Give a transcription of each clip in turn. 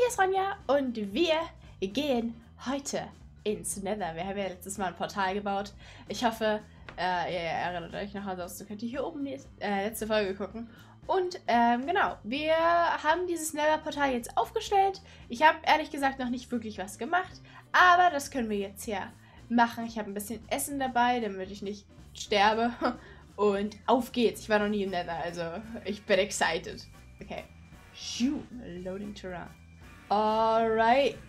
hier ist Ronja und wir gehen heute ins Nether. Wir haben ja letztes Mal ein Portal gebaut. Ich hoffe, ihr erinnert euch noch, ansonsten könnt ihr hier oben die letzte Folge gucken. Und genau, wir haben dieses Nether-Portal jetzt aufgestellt. Ich habe ehrlich gesagt noch nicht wirklich was gemacht, aber das können wir jetzt ja machen. Ich habe ein bisschen Essen dabei, damit ich nicht sterbe. Und auf geht's. Ich war noch nie im Nether, also ich bin excited. Okay. Loading to run. Alrighty.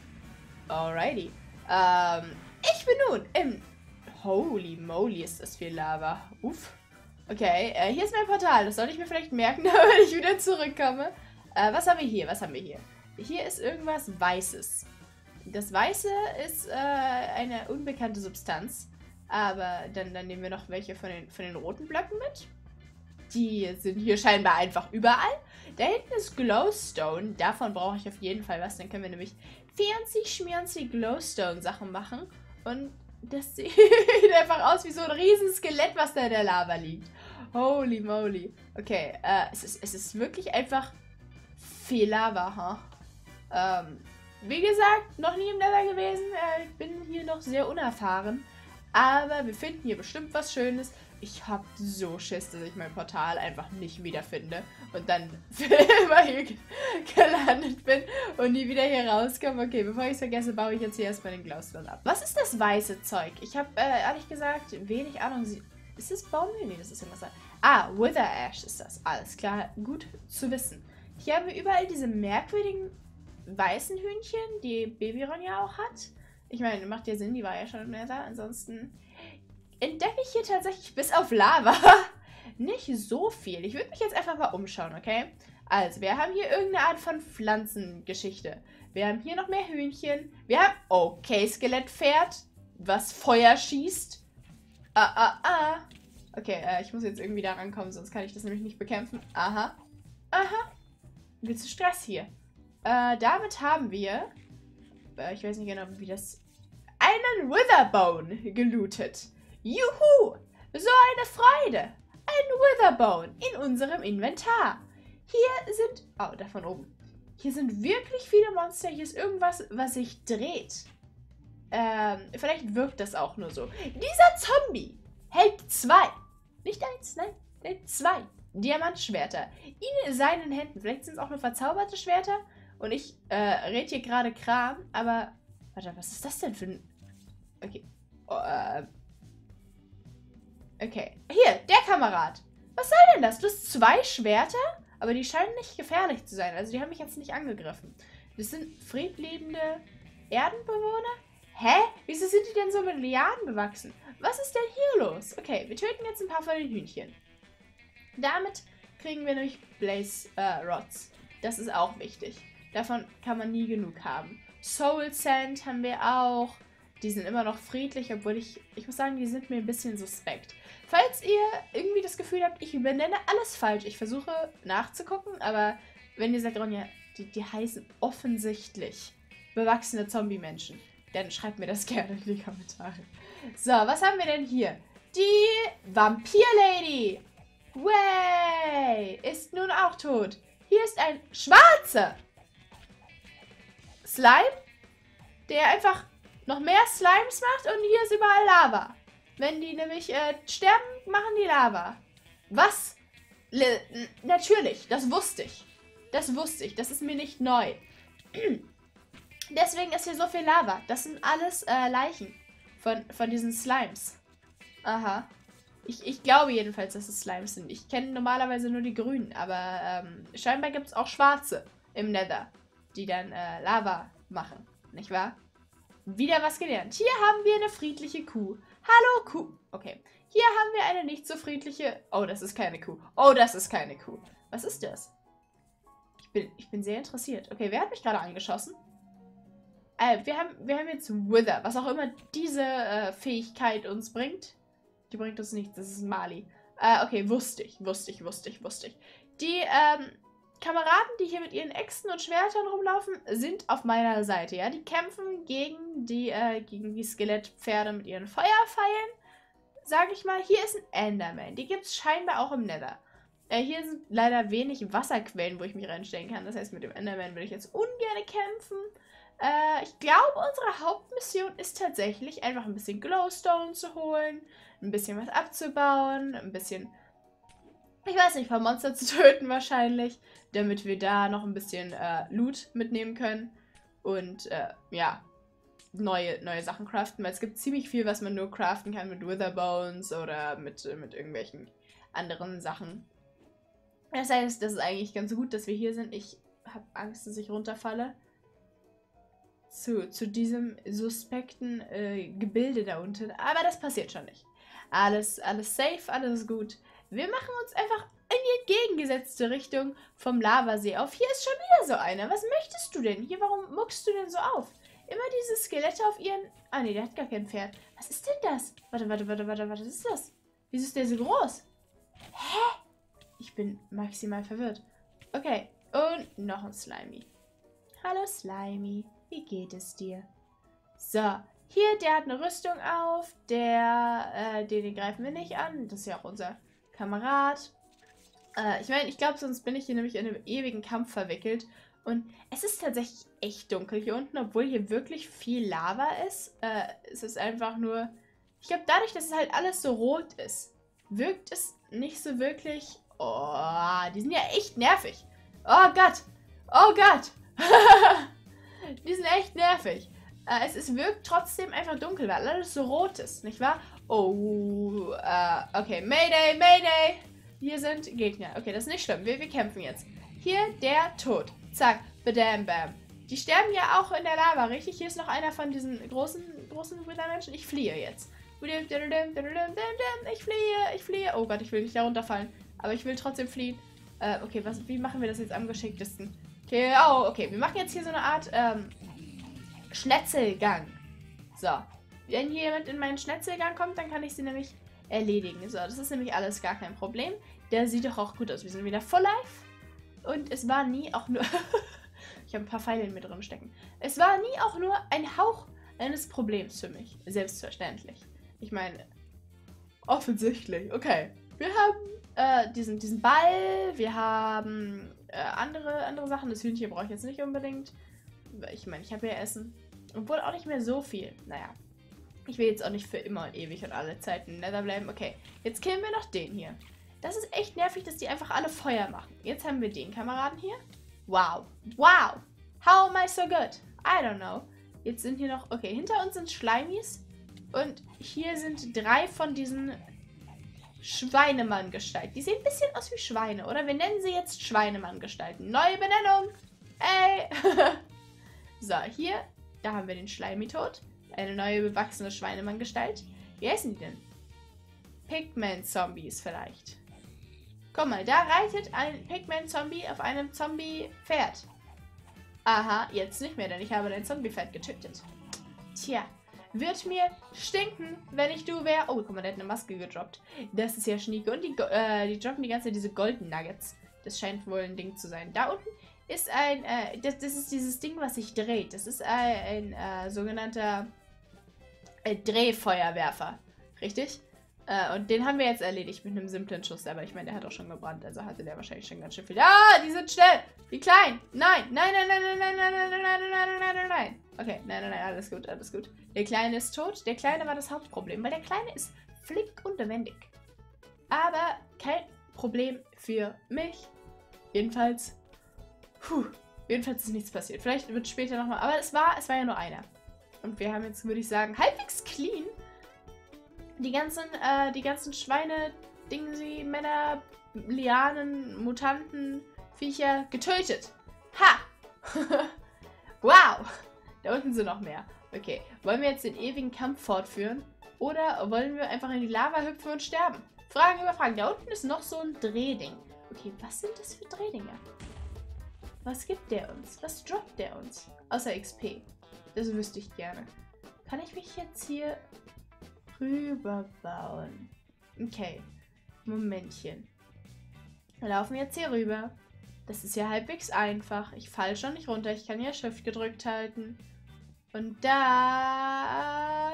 Ich bin nun im... Holy moly, ist das viel Lava. Uff. Okay, hier ist mein Portal. Das sollte ich mir vielleicht merken, wenn ich wieder zurückkomme. Was haben wir hier? Hier ist irgendwas Weißes. Das Weiße ist eine unbekannte Substanz. Aber dann nehmen wir noch welche von den roten Blöcken mit. Die sind hier scheinbar einfach überall. Da hinten ist Glowstone. Davon brauche ich auf jeden Fall was. Dann können wir nämlich fancy Glowstone-Sachen machen. Und das sieht einfach aus wie so ein riesen Skelett, was da in der Lava liegt. Holy moly. Okay, es ist wirklich einfach viel Lava, wie gesagt, noch nie im Nether gewesen. Ich bin hier noch sehr unerfahren. Aber wir finden hier bestimmt was Schönes. Ich hab so Schiss, dass ich mein Portal einfach nicht wiederfinde. Und dann für immer hier gelandet bin und nie wieder hier rauskomme. Okay, bevor ich es vergesse, baue ich jetzt hier erstmal den Glowstone ab. Was ist das weiße Zeug? Ich habe ehrlich gesagt wenig Ahnung. Ist das Baumöl? Nee, das ist irgendwas. Ah, Wither Ash ist das. Alles klar, gut zu wissen. Hier haben wir überall diese merkwürdigen weißen Hühnchen, die Baby Ronja auch hat. Ich meine, macht ja Sinn, die war ja schon im Nether. Ansonsten entdecke ich hier tatsächlich bis auf Lava nicht so viel. Ich würde mich jetzt einfach mal umschauen, okay? Also, wir haben hier irgendeine Art von Pflanzengeschichte. Wir haben hier noch mehr Hühnchen. Wir haben, okay, Skelettpferd, was Feuer schießt. Okay, ich muss jetzt irgendwie da rankommen, sonst kann ich das nämlich nicht bekämpfen. Aha. Willst du Stress hier? Damit haben wir... ich weiß nicht genau, wie das... einen Witherbone gelootet. Juhu! So eine Freude! Ein Witherbone in unserem Inventar. Hier sind... oh, da von oben. Hier sind wirklich viele Monster. Hier ist irgendwas, was sich dreht. Vielleicht wirkt das auch nur so. Dieser Zombie hält 2. Nicht 1, nein, 2 Diamantschwerter in seinen Händen. Vielleicht sind es auch nur verzauberte Schwerter. Und ich rede hier gerade Kram, aber... warte, was ist das denn für ein... okay. Okay. Hier, der Kamerad. Was soll denn das? Du hast 2 Schwerter? Aber die scheinen nicht gefährlich zu sein. Also die haben mich jetzt nicht angegriffen. Das sind friedliebende Erdenbewohner? Hä? Wieso sind die denn so mit Lianen bewachsen? Was ist denn hier los? Okay, wir töten jetzt ein paar von den Hühnchen. Damit kriegen wir nämlich Blaze Rods. Das ist auch wichtig. Davon kann man nie genug haben. Soul Sand haben wir auch. Die sind immer noch friedlich, obwohl ich muss sagen, die sind mir ein bisschen suspekt. Falls ihr irgendwie das Gefühl habt, ich benenne alles falsch, ich versuche nachzugucken, aber wenn ihr sagt, Ronja, die heißen offensichtlich bewachsene Zombie-Menschen, dann schreibt mir das gerne in die Kommentare. So, was haben wir denn hier? Die Vampir-Lady. Way, ist nun auch tot. Hier ist ein schwarzer Slime, der einfach noch mehr Slimes macht und hier ist überall Lava. Wenn die nämlich sterben, machen die Lava. Was? Natürlich, das wusste ich. Das ist mir nicht neu. Deswegen ist hier so viel Lava. Das sind alles Leichen von diesen Slimes. Aha. Ich glaube jedenfalls, dass es Slimes sind. Ich kenne normalerweise nur die grünen, aber scheinbar gibt es auch schwarze im Nether, die dann Lava machen. Nicht wahr? Wieder was gelernt. Hier haben wir eine friedliche Kuh. Hallo Kuh. Okay. Hier haben wir eine nicht so friedliche... oh, das ist keine Kuh. Oh, das ist keine Kuh. Was ist das? Ich bin sehr interessiert. Okay, wer hat mich gerade angeschossen? Wir haben jetzt Wither. Was auch immer diese Fähigkeit uns bringt. Die bringt uns nichts. Das ist Mali. Okay, wusste ich. Die, Kameraden, die hier mit ihren Äxten und Schwertern rumlaufen, sind auf meiner Seite, ja. Die kämpfen gegen die Skelettpferde mit ihren Feuerpfeilen. Sag ich mal, hier ist ein Enderman. Die gibt es scheinbar auch im Nether. Hier sind leider wenig Wasserquellen, wo ich mich reinstellen kann. Das heißt, mit dem Enderman würde ich jetzt ungern kämpfen. Ich glaube, unsere Hauptmission ist tatsächlich einfach ein bisschen Glowstone zu holen, ein bisschen was abzubauen, ein bisschen, ich weiß nicht, ein paar Monster zu töten wahrscheinlich, damit wir da noch ein bisschen Loot mitnehmen können und ja, neue Sachen craften, weil es gibt ziemlich viel, was man nur craften kann mit Witherbones oder mit irgendwelchen anderen Sachen. Das heißt, das ist eigentlich ganz gut, dass wir hier sind. Ich habe Angst, dass ich runterfalle. Zu diesem suspekten Gebilde da unten. Aber das passiert schon nicht. Alles safe, alles gut. Wir machen uns einfach in die entgegengesetzte Richtung vom Lavasee auf. Hier ist schon wieder so einer. Was möchtest du denn? Hier, warum muckst du denn so auf? Immer diese Skelette auf ihren... Ah, nee, der hat gar kein Pferd. Was ist denn das? Warte, was ist das? Wieso ist der so groß? Hä? Ich bin maximal verwirrt. Okay, und noch ein Slimy. Hallo Slimy, wie geht es dir? So, hier, der hat eine Rüstung auf. Den greifen wir nicht an. Das ist ja auch unser Kamerad. Ich meine, ich glaube, sonst bin ich hier nämlich in einem ewigen Kampf verwickelt. Und es ist tatsächlich echt dunkel hier unten, obwohl hier wirklich viel Lava ist. Es ist einfach nur... Ich glaube, dadurch, dass es halt alles so rot ist, wirkt es nicht so wirklich... Oh, die sind ja echt nervig. Oh Gott. Oh Gott. Die sind echt nervig. Es wirkt trotzdem einfach dunkel, weil alles so rot ist, nicht wahr? Oh, okay. Mayday, Mayday. Hier sind Gegner. Okay, das ist nicht schlimm. Wir kämpfen jetzt. Hier, der tot. Zack. Badam, bam. Die sterben ja auch in der Lava, richtig? Hier ist noch einer von diesen großen Wither-Menschen. Ich fliehe jetzt. Ich fliehe. Oh Gott, ich will nicht da runterfallen. Aber ich will trotzdem fliehen. Okay, wie machen wir das jetzt am geschicktesten? Okay, okay. Wir machen jetzt hier so eine Art Schnetzelgang. So. Wenn hier jemand in meinen Schnetzelgang kommt, dann kann ich sie nämlich erledigen. So, das ist nämlich alles gar kein Problem. Der sieht doch auch gut aus. Wir sind wieder full life. Und es war nie auch nur... Ich habe ein paar Pfeile in mir drin stecken. Es war nie auch nur ein Hauch eines Problems für mich. Selbstverständlich. Ich meine, offensichtlich. Okay. Wir haben diesen Ball. Wir haben andere Sachen. Das Hühnchen brauche ich jetzt nicht unbedingt. Ich meine, ich habe ja Essen. Obwohl auch nicht mehr so viel. Naja. Ich will jetzt auch nicht für immer und ewig und alle Zeiten im Nether bleiben. Okay, jetzt killen wir noch den hier. Das ist echt nervig, dass die einfach alle Feuer machen. Jetzt haben wir den Kameraden hier. Wow. Wow. How am I so good? I don't know. Jetzt sind hier noch... Okay, hinter uns sind Schleimis. Und hier sind 3 von diesen Schweinemann-Gestalten. Die sehen ein bisschen aus wie Schweine, oder? Wir nennen sie jetzt Schweinemann-Gestalten. Neue Benennung. Ey. So, hier. Da haben wir den Schleimi tot. Eine neue bewachsene Schweinemann-Gestalt. Wie heißen die denn? Pigman-Zombies vielleicht. Guck mal, da reitet ein Pigman-Zombie auf einem Zombie-Pferd. Aha, jetzt nicht mehr, denn ich habe dein Zombie-Pferd getötet. Tja, wird mir stinken, wenn ich du wäre. Oh, guck mal, der hat eine Maske gedroppt. Das ist ja schnieke. Und die droppen die ganze Zeit diese Golden Nuggets. Das scheint wohl ein Ding zu sein. Da unten ist ein, das ist dieses Ding, was sich dreht. Das ist ein sogenannter Drehfeuerwerfer. Richtig? Und den haben wir jetzt erledigt mit einem simplen Schuss. Aber ich meine, der hat auch schon gebrannt. Also hatte der wahrscheinlich schon ganz schön viel. Ah, die sind schnell. Wie klein. Nein. Nein, nein, nein, nein, nein, nein, nein, nein, nein, nein, nein, nein, nein. Okay, nein, nein, nein, alles gut, alles gut. Der Kleine ist tot. Der Kleine war das Hauptproblem, weil der Kleine ist flink und wendig. Aber kein Problem für mich. Jedenfalls, jedenfalls ist nichts passiert. Vielleicht wird später nochmal, aber es war ja nur einer. Und wir haben jetzt, würde ich sagen, halbwegs clean die ganzen Schweine, Dingsi, Männer, Lianen, Mutanten, Viecher getötet. Ha! Wow! Da unten sind noch mehr. Okay, wollen wir jetzt den ewigen Kampf fortführen? Oder wollen wir einfach in die Lava hüpfen und sterben? Fragen über Fragen. Da unten ist noch so ein Drehding. Okay, was sind das für Drehdinger? Was gibt der uns? Was droppt der uns? Außer XP. Das wüsste ich gerne. Kann ich mich jetzt hier rüberbauen? Okay. Momentchen. Wir laufen jetzt hier rüber. Das ist ja halbwegs einfach. Ich falle schon nicht runter. Ich kann ja Shift gedrückt halten. Und da...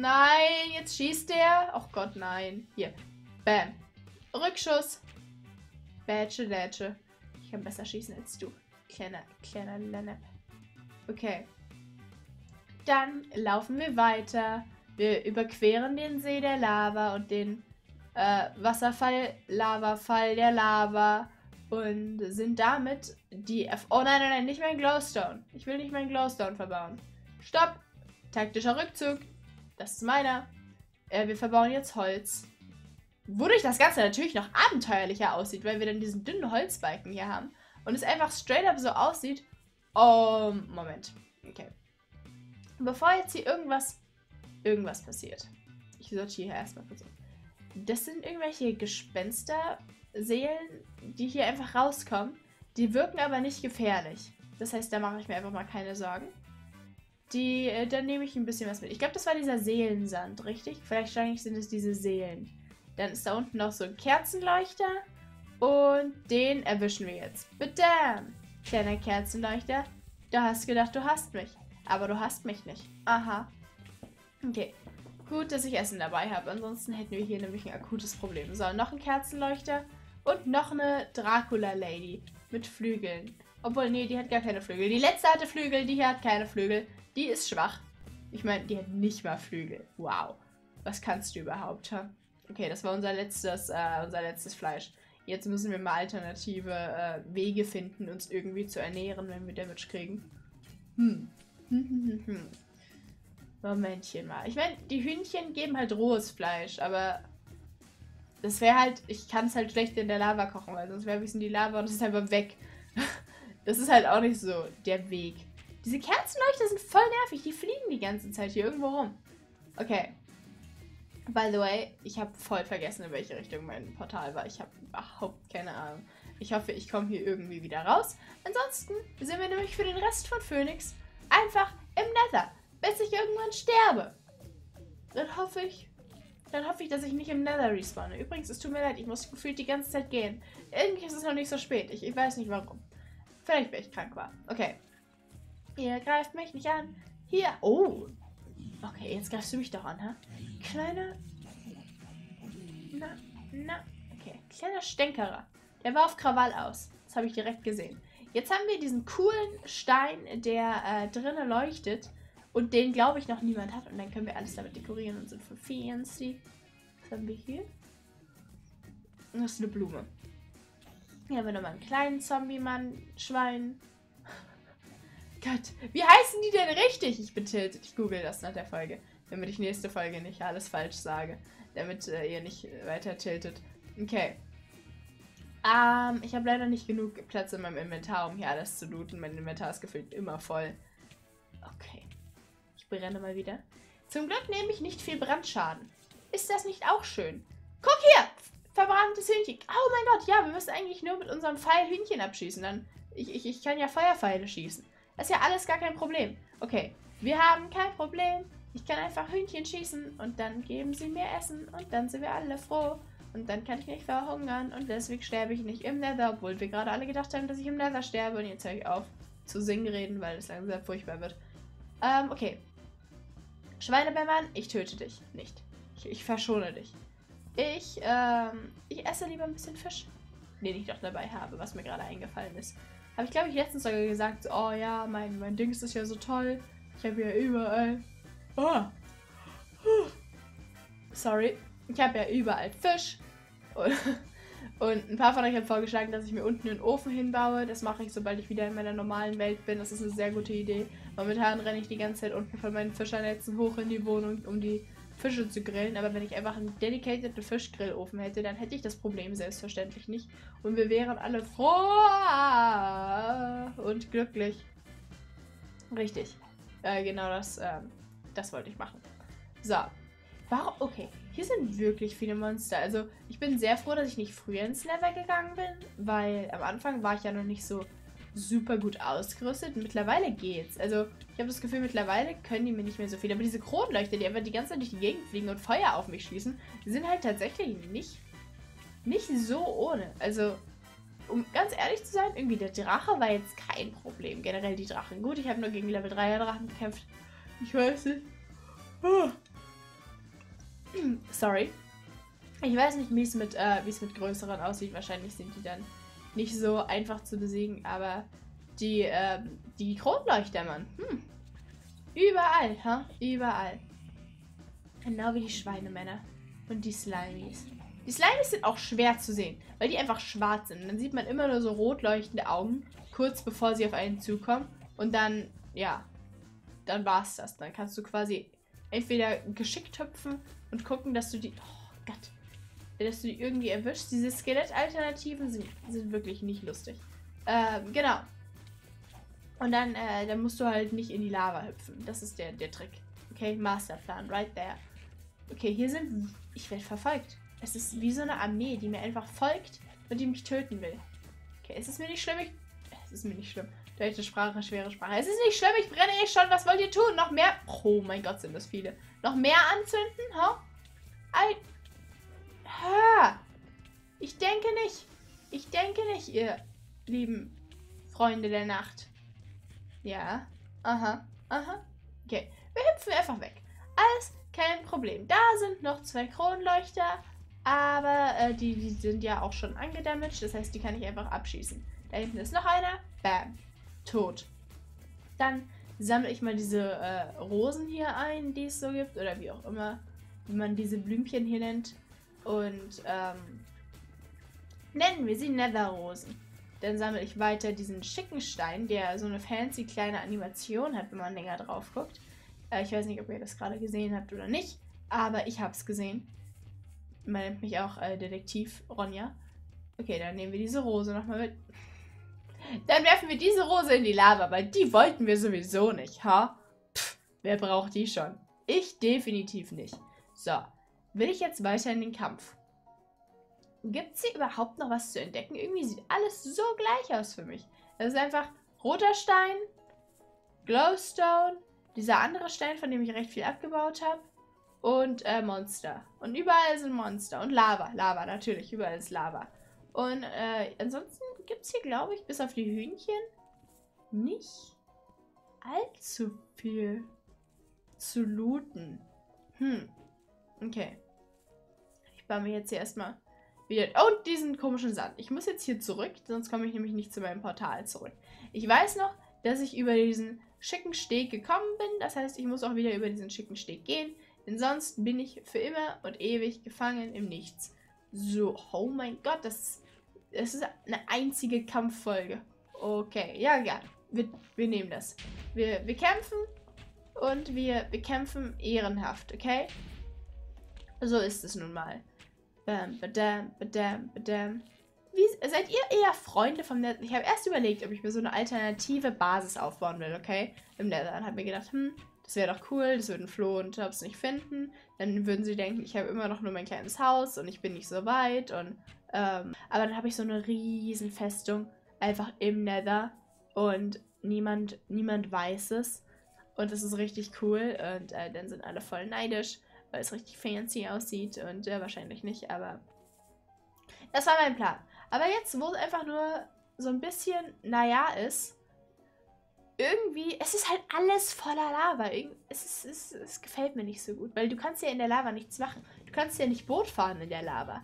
Nein, jetzt schießt der. Oh Gott, nein. Hier. Bam. Rückschuss. Bätsche, Lätsche. Ich kann besser schießen als du. Kleiner Lennep. Okay. Dann laufen wir weiter. Wir überqueren den See der Lava und den Wasserfall, Lavafall der Lava. Und sind damit die Oh nein, nicht mein Glowstone. Ich will nicht meinen Glowstone verbauen. Stopp! Taktischer Rückzug. Das ist meiner. Wir verbauen jetzt Holz. Wodurch das Ganze natürlich noch abenteuerlicher aussieht, weil wir dann diesen dünnen Holzbalken hier haben. Und es einfach straight up so aussieht. Oh, Moment. Okay. Bevor jetzt hier irgendwas passiert. Ich sortiere hier erstmal kurz. Das sind irgendwelche Gespensterseelen, die hier einfach rauskommen. Die wirken aber nicht gefährlich. Das heißt, da mache ich mir einfach mal keine Sorgen. Dann nehme ich ein bisschen was mit. Ich glaube, das war dieser Seelensand, richtig? Wahrscheinlich sind es diese Seelen. Dann ist da unten noch so ein Kerzenleuchter. Und den erwischen wir jetzt. Bitte! Kleiner Kerzenleuchter. Du hast gedacht, du hast mich. Aber du hast mich nicht. Aha. Okay. Gut, dass ich Essen dabei habe. Ansonsten hätten wir hier nämlich ein akutes Problem. So, noch ein Kerzenleuchter. Und noch eine Dracula-Lady. Mit Flügeln. Obwohl, nee, die hat gar keine Flügel. Die letzte hatte Flügel, die hier hat keine Flügel. Die ist schwach. Ich meine, die hat nicht mal Flügel. Wow. Was kannst du überhaupt, ha? Okay, das war unser letztes Fleisch. Jetzt müssen wir mal alternative Wege finden, uns irgendwie zu ernähren, wenn wir Damage kriegen. Momentchen mal. Ich meine, die Hühnchen geben halt rohes Fleisch, aber das wäre halt, ich kann es halt schlecht in der Lava kochen, weil sonst werfe ich es in die Lava und es ist einfach weg. Das ist halt auch nicht so der Weg. Diese Kerzenleuchter sind voll nervig, die fliegen die ganze Zeit hier irgendwo rum. Okay. By the way, ich habe voll vergessen, in welche Richtung mein Portal war. Ich habe überhaupt keine Ahnung. Ich hoffe, ich komme hier irgendwie wieder raus. Ansonsten sind wir nämlich für den Rest von Phoenix einfach im Nether, bis ich irgendwann sterbe. Dann hoffe ich, dass ich nicht im Nether respawne. Übrigens, es tut mir leid, ich muss gefühlt die ganze Zeit gehen. Irgendwie ist es noch nicht so spät. Ich weiß nicht warum. Vielleicht, weil ich krank war. Okay. Ihr greift mich nicht an. Hier. Oh. Okay, jetzt greifst du mich doch an, ha? Kleiner. Na. Okay. Kleiner Stänkerer. Der war auf Krawall aus. Das habe ich direkt gesehen. Jetzt haben wir diesen coolen Stein, der drinnen leuchtet. Und den, glaube ich, noch niemand hat. Und dann können wir alles damit dekorieren und sind für fancy. Was haben wir hier? Das ist eine Blume. Hier haben wir nochmal einen kleinen Zombie-Mann, Schwein. Gott, wie heißen die denn richtig? Ich bin tiltet. Ich google das nach der Folge. Damit ich nächste Folge nicht alles falsch sage. Damit ihr nicht weiter tiltet. Okay. Ich habe leider nicht genug Platz in meinem Inventar, um hier alles zu looten. Mein Inventar ist gefühlt immer voll. Okay. Ich brenne mal wieder. Zum Glück nehme ich nicht viel Brandschaden. Ist das nicht auch schön? Guck hier! Verbranntes Hühnchen. Oh mein Gott, ja, wir müssen eigentlich nur mit unserem Pfeil Hühnchen abschießen. Dann, ich kann ja Feuerpfeile schießen. Das ist ja alles gar kein Problem. Okay, wir haben kein Problem. Ich kann einfach Hühnchen schießen und dann geben sie mir Essen und dann sind wir alle froh. Und dann kann ich nicht verhungern und deswegen sterbe ich nicht im Nether, obwohl wir gerade alle gedacht haben, dass ich im Nether sterbe. Und jetzt höre ich auf zu singen reden, weil es langsam furchtbar wird. Okay. Schweinebärmann, ich töte dich nicht. Ich verschone dich. Ich esse lieber ein bisschen Fisch, den ich doch dabei habe, was mir gerade eingefallen ist. Habe ich, glaube ich, letztens sogar gesagt, so, oh ja, mein Dings ist ja so toll. Ich habe ja überall... Oh. Sorry. Ich habe ja überall Fisch. Und ein paar von euch haben vorgeschlagen, dass ich mir unten einen Ofen hinbaue. Das mache ich, sobald ich wieder in meiner normalen Welt bin. Das ist eine sehr gute Idee. Momentan renne ich die ganze Zeit unten von meinen Fischernetzen hoch in die Wohnung, um die Fische zu grillen. Aber wenn ich einfach einen dedicated Fischgrillofen hätte, dann hätte ich das Problem selbstverständlich nicht. Und wir wären alle froh und glücklich. Richtig. Genau das wollte ich machen. So. Warum? Okay. Hier sind wirklich viele Monster. Also, ich bin sehr froh, dass ich nicht früher ins Nether gegangen bin, weil am Anfang war ich ja noch nicht so super gut ausgerüstet. Mittlerweile geht's. Also, ich habe das Gefühl, mittlerweile können die mir nicht mehr so viel. Aber diese Kronleuchter, die einfach die ganze Zeit durch die Gegend fliegen und Feuer auf mich schießen, die sind halt tatsächlich nicht so ohne. Also, um ganz ehrlich zu sein, irgendwie der Drache war jetzt kein Problem. Generell die Drachen. Gut, ich habe nur gegen Level 3er Drachen gekämpft. Ich weiß nicht. Oh. Sorry. Ich weiß nicht, wie es mit größeren aussieht. Wahrscheinlich sind die dann nicht so einfach zu besiegen, aber die Kronleuchter, Mann. Überall, ha? Überall. Genau wie die Schweinemänner und die Slimies. Die Slimies sind auch schwer zu sehen, weil die einfach schwarz sind. Und dann sieht man immer nur so rot leuchtende Augen, kurz bevor sie auf einen zukommen. Und dann, ja, dann war's das. Dann kannst du quasi entweder geschickt hüpfen und gucken, dass du die... Oh Gott. Dass du die irgendwie erwischst. Diese Skelettalternativen sind wirklich nicht lustig. Genau. Und dann musst du halt nicht in die Lava hüpfen. Das ist der Trick. Okay, Masterplan, right there. Okay, hier sind... Ich werde verfolgt. Es ist wie so eine Armee, die mir einfach folgt und die mich töten will. Okay, es ist mir nicht schlimm. Es ist mir nicht schlimm. Deutsche Sprache, schwere Sprache. Es ist nicht schlimm, ich brenne eh schon. Was wollt ihr tun? Noch mehr... Oh mein Gott, sind das viele. Noch mehr anzünden? Ha? Ich denke nicht. Ich denke nicht, ihr lieben Freunde der Nacht. Ja. Aha. Aha. Okay. Wir hüpfen einfach weg. Alles kein Problem. Da sind noch 2 Kronleuchter. Aber die sind ja auch schon angedamaged. Das heißt, die kann ich einfach abschießen. Da hinten ist noch einer. Bam. Tot. Dann sammle ich mal diese Rosen hier ein, die es so gibt. Oder wie auch immer, wie man diese Blümchen hier nennt. Und nennen wir sie Netherrosen. Dann sammle ich weiter diesen schicken Stein, der so eine fancy kleine Animation hat, wenn man länger drauf guckt. Ich weiß nicht, ob ihr das gerade gesehen habt oder nicht, aber ich habe es gesehen. Man nennt mich auch Detektiv Ronja. Okay, dann nehmen wir diese Rose nochmal mit. Dann werfen wir diese Rose in die Lava, weil die wollten wir sowieso nicht, ha? Pff, wer braucht die schon? Ich definitiv nicht. So, will ich jetzt weiter in den Kampf? Gibt es hier überhaupt noch was zu entdecken? Irgendwie sieht alles so gleich aus für mich. Es ist einfach roter Stein, Glowstone, dieser andere Stein, von dem ich recht viel abgebaut habe, und Monster. Und überall sind Monster. Und Lava. Lava, natürlich. Überall ist Lava. Und ansonsten gibt es hier, glaube ich, bis auf die Hühnchen nicht allzu viel zu looten. Okay. Ich baue mir jetzt hier erstmal wieder... Oh, diesen komischen Sand. Ich muss jetzt hier zurück, sonst komme ich nämlich nicht zu meinem Portal zurück. Ich weiß noch, dass ich über diesen schicken Steg gekommen bin. Das heißt, ich muss auch wieder über diesen schicken Steg gehen. Denn sonst bin ich für immer und ewig gefangen im Nichts. So, oh mein Gott, das ist eine einzige Kampffolge. Okay, ja, wir nehmen das. Wir kämpfen und wir kämpfen ehrenhaft, okay? So ist es nun mal. Bam, badam, badam, badam. Seid ihr eher Freunde vom Nether? Ich habe erst überlegt, ob ich mir so eine alternative Basis aufbauen will, okay? Im Nether. Und habe mir gedacht, das wäre doch cool, das würden Flo und Tops nicht finden. Dann würden sie denken, ich habe immer noch nur mein kleines Haus und ich bin nicht so weit. Und aber dann habe ich so eine riesen Festung einfach im Nether und niemand weiß es. Und das ist richtig cool. Und dann sind alle voll neidisch, weil es richtig fancy aussieht. Und wahrscheinlich nicht, aber das war mein Plan. Aber jetzt, wo es einfach nur so ein bisschen, naja, ist, irgendwie, es ist halt alles voller Lava. Es gefällt mir nicht so gut, weil du kannst ja in der Lava nichts machen. Du kannst ja nicht Boot fahren in der Lava.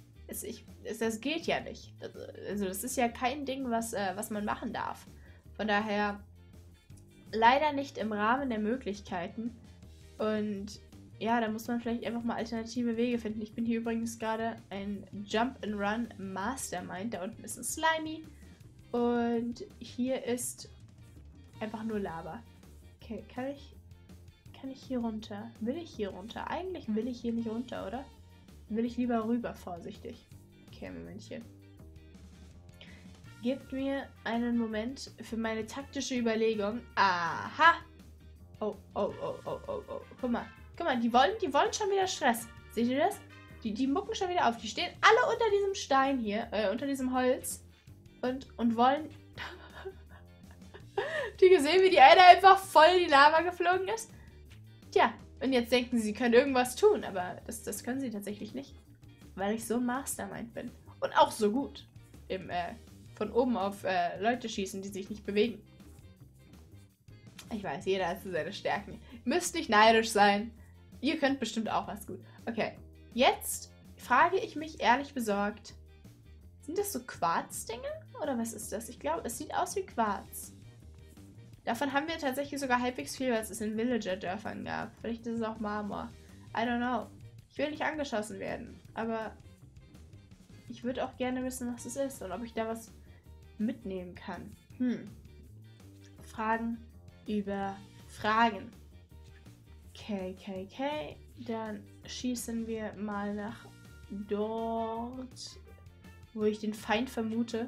Das geht ja nicht. Also das ist ja kein Ding, was man machen darf. Von daher leider nicht im Rahmen der Möglichkeiten. Und ja, da muss man vielleicht einfach mal alternative Wege finden. Ich bin hier übrigens gerade ein Jump-and-Run Mastermind. Da unten ist ein Slimy. Und hier ist einfach nur Lava. Okay, kann ich hier runter? Will ich hier runter? Eigentlich will ich hier nicht runter, oder? Will ich lieber rüber, vorsichtig. Okay, Momentchen. Gebt mir einen Moment für meine taktische Überlegung. Aha! Oh. Guck mal, die wollen schon wieder Stress. Seht ihr das? Die mucken schon wieder auf. Die stehen alle unter diesem Stein hier, unter diesem Holz. Und wollen... Die gesehen, wie die eine einfach voll in die Lava geflogen ist? Tja, und jetzt denken sie können irgendwas tun, aber das können sie tatsächlich nicht. Weil ich so ein Mastermind bin. Und auch so gut. Von oben auf Leute schießen, die sich nicht bewegen. Ich weiß, jeder hat so seine Stärken. Müsst nicht neidisch sein. Ihr könnt bestimmt auch was gut. Okay, jetzt frage ich mich ehrlich besorgt, sind das so Quarzdinge? Oder was ist das? Ich glaube, es sieht aus wie Quarz. Davon haben wir tatsächlich sogar halbwegs viel, was es in Villager-Dörfern gab. Vielleicht ist es auch Marmor. I don't know. Ich will nicht angeschossen werden, aber ich würde auch gerne wissen, was es ist und ob ich da was mitnehmen kann. Fragen über Fragen. Okay. Dann schießen wir mal nach dort, wo ich den Feind vermute.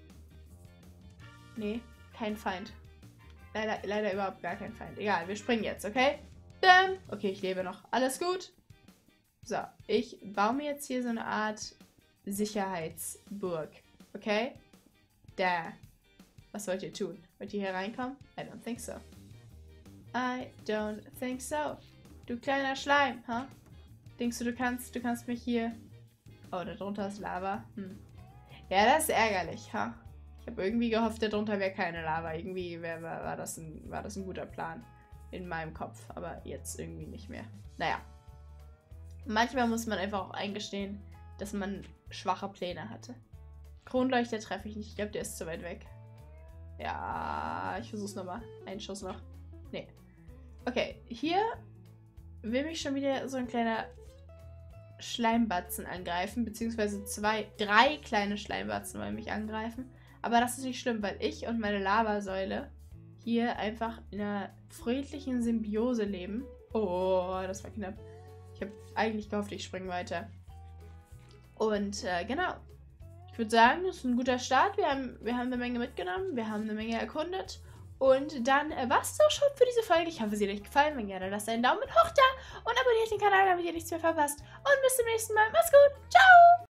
Nee, kein Feind. Leider überhaupt gar kein Feind. Egal, wir springen jetzt, okay? Okay, ich lebe noch. Alles gut? So, ich baue mir jetzt hier so eine Art Sicherheitsburg. Okay? Da. Was wollt ihr tun? Wollt ihr hier reinkommen? I don't think so. I don't think so. Du kleiner Schleim, ha? Denkst du kannst mich hier... Oh, da drunter ist Lava. Ja, das ist ärgerlich, ha? Ich habe irgendwie gehofft, da drunter wäre keine Lava. Irgendwie war das ein guter Plan in meinem Kopf. Aber jetzt irgendwie nicht mehr. Naja. Manchmal muss man einfach auch eingestehen, dass man schwache Pläne hatte. Kronleuchter treffe ich nicht. Ich glaube, der ist zu weit weg. Ja, ich versuch's nochmal. Einen Schuss noch. Nee. Okay, hier will mich schon wieder so ein kleiner Schleimbatzen angreifen. Beziehungsweise 3 kleine Schleimbatzen wollen mich angreifen. Aber das ist nicht schlimm, weil ich und meine Lavasäule hier einfach in einer friedlichen Symbiose leben. Oh, das war knapp. Ich habe eigentlich gehofft, ich springe weiter. Und genau. Ich würde sagen, das ist ein guter Start. Wir haben eine Menge mitgenommen. Wir haben eine Menge erkundet. Und dann war es auch schon für diese Folge. Ich hoffe, sie hat euch gefallen. Wenn ja, dann lasst einen Daumen hoch da und abonniert den Kanal, damit ihr nichts mehr verpasst. Und bis zum nächsten Mal. Macht's gut. Ciao!